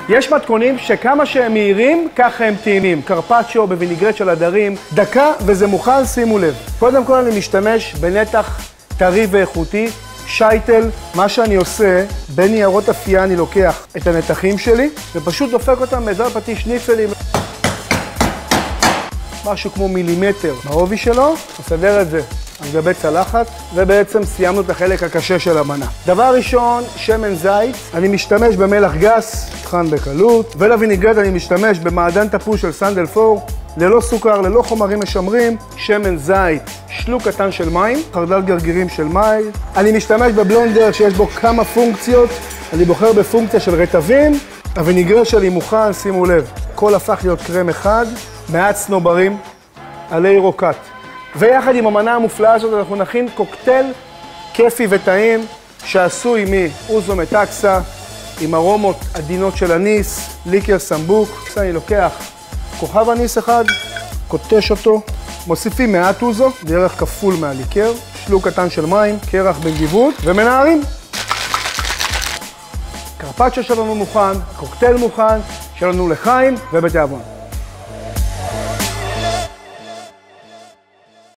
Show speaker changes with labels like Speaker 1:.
Speaker 1: יש מתכונים שכמה שהם מהירים, ככה הם טעימים. קרפצ'ו בווינגרט של הדרים, דקה וזה מוכן, שימו לב. קודם כל אני משתמש בנתח טרי ואיכותי, שייטל. מה שאני עושה, בין ניירות אפייה אני לוקח את הנתחים שלי, ופשוט דופק אותם בעזרת פטיש שניצלים. משהו כמו מילימטר בעובי שלו, נסדר את זה על גבי צלחת, ובעצם סיימנו את החלק הקשה של המנה. דבר ראשון, שמן זית. אני משתמש במלח גס, טחן בקלות, ולווינגרט אני משתמש במעדן תפוז של סנדל פור, ללא סוכר, ללא חומרים משמרים, שמן זית, שלוק קטן של מים, חרדל גרגירים של מים. אני משתמש בבלונדר שיש בו כמה פונקציות, אני בוחר בפונקציה של רטבים. הווינגרט שלי מוכן, שימו לב, הכל הפך להיות קרם אחד, מעט סנוברים, עלי רוקט. ויחד עם המנה המופלאה הזאת אנחנו נכין קוקטייל כיפי וטעים שעשוי מאוזו מטקסה עם ארומות עדינות של אניס, ליקר סמבוק. אני לוקח כוכב אניס אחד, קוטש אותו, מוסיפים מעט אוזו, דרך כפול מהליקר, שלוק קטן של מים, קרח בנדיבות ומנערים. קרפצ'ו שלנו מוכן, קוקטייל מוכן, שלנו לחיים ובתיאבון.